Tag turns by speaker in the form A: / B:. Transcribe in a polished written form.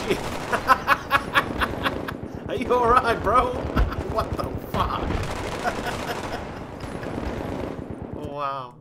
A: shit. Are you alright, bro? What the fuck? Wow.